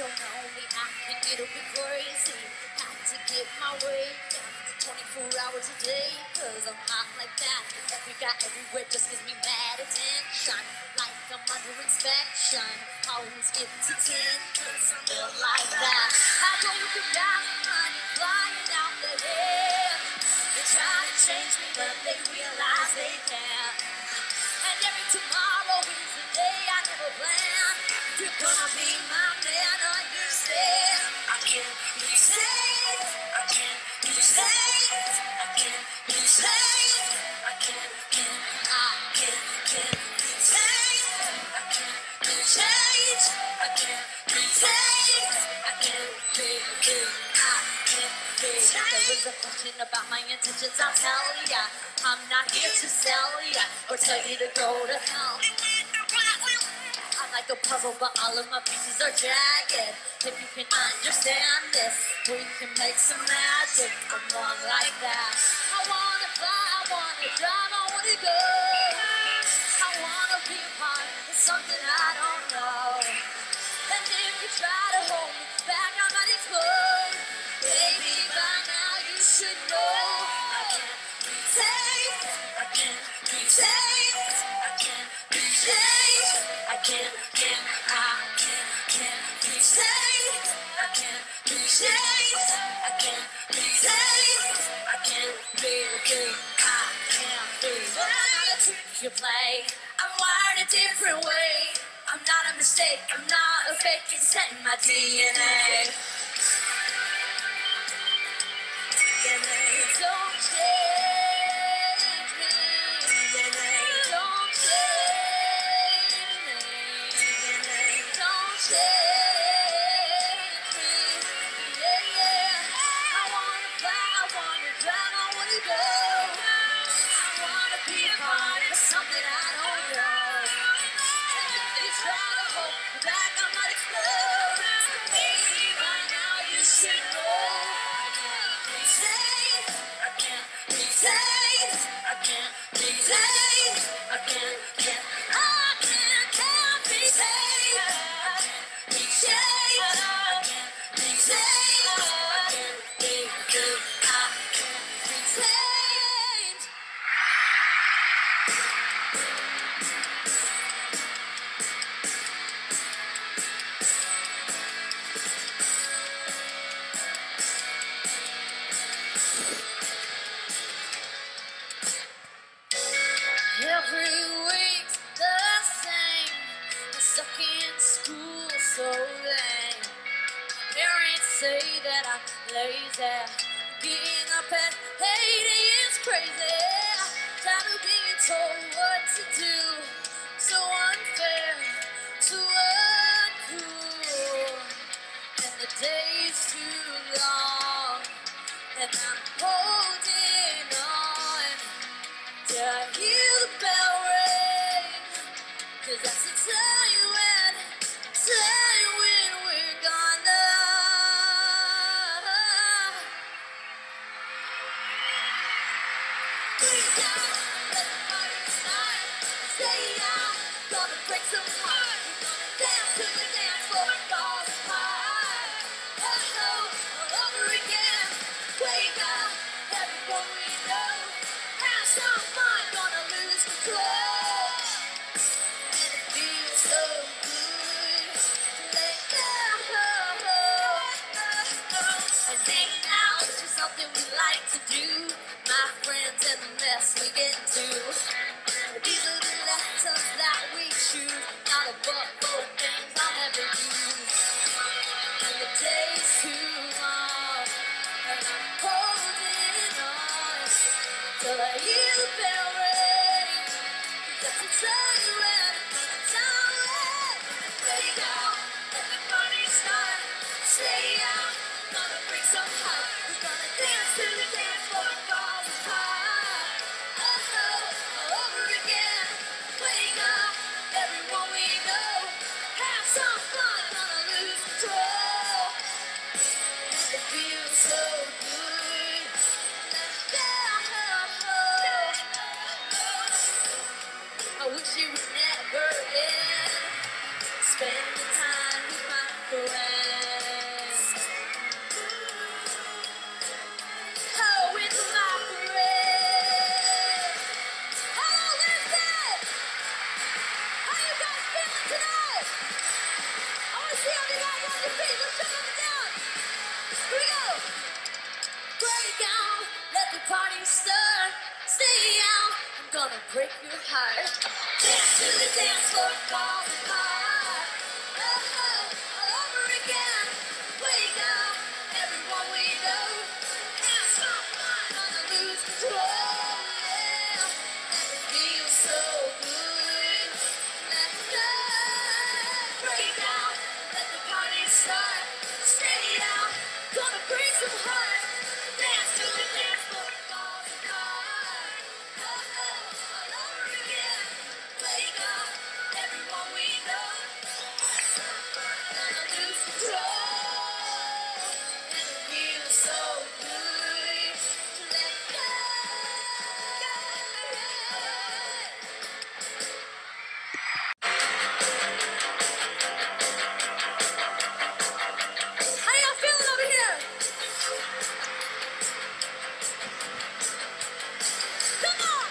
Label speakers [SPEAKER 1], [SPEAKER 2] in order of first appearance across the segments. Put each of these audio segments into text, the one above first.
[SPEAKER 1] don't know me, I can get a bit crazy. Have to get my way down 24 hours a day, cause I'm hot like that. Every guy everywhere just gives me mad attention, like I'm under inspection. Always give it to 10, cause I'm built like that. I go with the guys, money flying out the air. They try to change me, but they realize they can't. And every tomorrow is the day I never planned. You're gonna be my man, understand? I can't be saved. I can't be saved. I can't be saved. I can't be saved. I can't be changed. I can't be saved. I can't be changed. There is a question about my intentions, I'll tell ya. I'm not here to sell ya or tell you to go to hell. I'm like a puzzle, but all of my pieces are jagged. If you can understand this, we can make some magic. I'm one like that. I wanna fly, I wanna drive, I wanna go. I wanna be a part of something I don't know. And if you try to hold me back, I might explode. Baby, by now you should know I can't be saved. I can't be saved. I can't be changed. I can't be saved. I can't be changed. I can't be saved. I can't be good. I can't be. But I'm not a trick you play. I'm wired a different way. I'm not a mistake. I'm not a fake. It's set in my DNA. Don't change me. Don't change me. Don't change me. Yeah, yeah. I wanna fly, I wanna drive, I wanna go. I wanna be a part of something I don't know. And if you try to hold me back, I might explode. Baby, by now you should know. I can't be saved. I can't be saved. I can't be saved. I can't be saved. I can't be saved. I can't be good. I can't be saved. Every week's the same. I'm stuck in school so lame. Parents say that I'm lazy. Getting up at 8 a.m.'s crazy. Tired of being told what to do. So unfair, so uncool. And the day's too long. And I'm holding on till I hear the bell ring. 'Cause that's the time when we're gonna. Break down, let the party start. Say I'm gonna break some hearts. We're gonna dance till the dance floor falls apart. Oh, all over again. Wake up, everyone we know. Have some fun, gonna lose control. And it feels so good to let go. And hanging out is just something we like to do. My friends and the mess we get into. These are the lessons that we choose. Not a book full of things I'll never use. And the day's too long. And I'm holding on till I hear the bell ring. 'Cause that's the time when wake up, let the party start. Stay out, gonna bring some heart. We're gonna dance till the dance floor falls apart. Oh, all over again. Wake up, everyone we know. Have some fun, gonna lose control. And it feels so good. I wish it would never end. Spend the time with my friends. Here we go. Break out, let the party start. Stay out, I'm gonna break your heart. Dance to the dance floor, falls apart. Oh, all over again. Wake up, everyone we know. Have some fun, gonna lose control. Yeah, and it feels so good. Let's go. Break out, let the party start. Stay out, gonna break some hearts. Dance to the dance floor, falls apart. Oh, all over again. Wake up, everyone we know. Gonna lose control, and it feels so good to let go. How y'all feeling over here? Come on!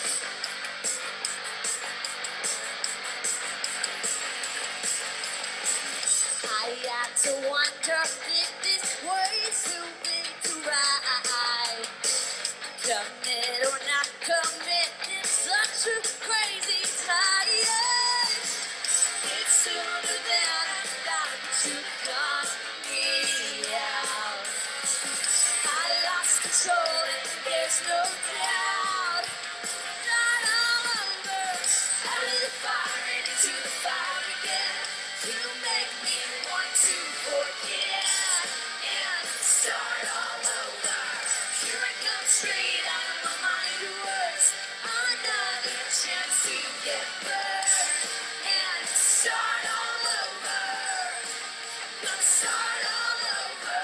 [SPEAKER 1] I got to wonder if this was too big to ride. Commit or not commit, it's such a crazy time. It's sooner than I thought that you got me out. I lost control and there's no doubt. Not all over. Out of the fire and into the fire again. You make me want to forget and start all over. Here I come straight out of my mind of words. Another chance to get burned and start all over. Gonna start all over.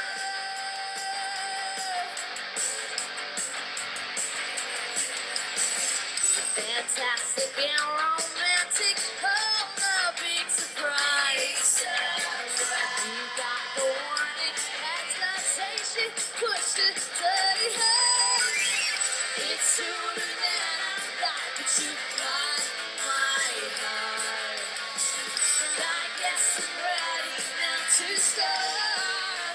[SPEAKER 1] Fantastic and romantic, oh, the big surprise. You got the warning, hesitation, push to study hard. It's sooner than I thought, but you got my heart. And I guess I'm ready now to start.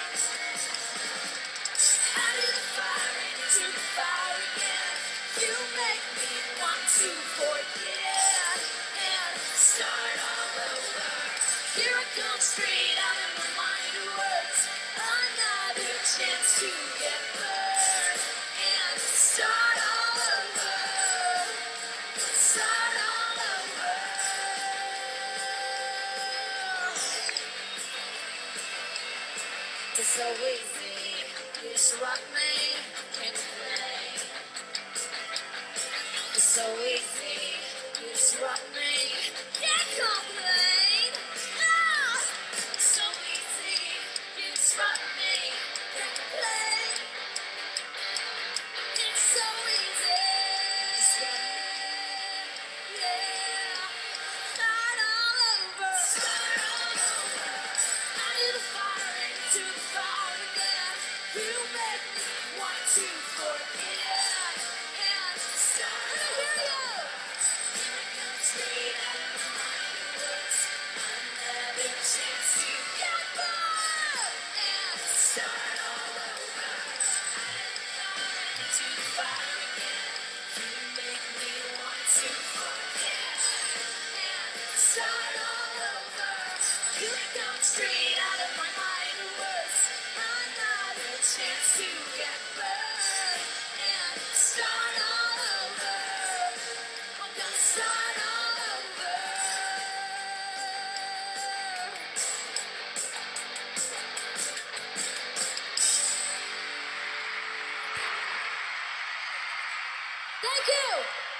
[SPEAKER 1] Out of the fire and into the fire again. You make me want to forget and start all over. Here I come straight out of my mind of words. Another chance to get burned and start all over. Start all over. It's so easy, you just rock me and play. It's so easy, you just rock me, can't complain. Ah, it's so easy, you just rock me, can't complain. It's so easy, just rock me, yeah. Start all over, start all over. Out of the fire and into the fire again. You make me want to forget and start. Let me hear you. Here it comes straight out of my mind of words. Another chance to get burned and start all over. Out of the fire and into the fire again. You make me want to forget and start all over. Here it comes straight out of my mind of words. Another chance to get burned and start all over. I'm gonna start all over. Thank you.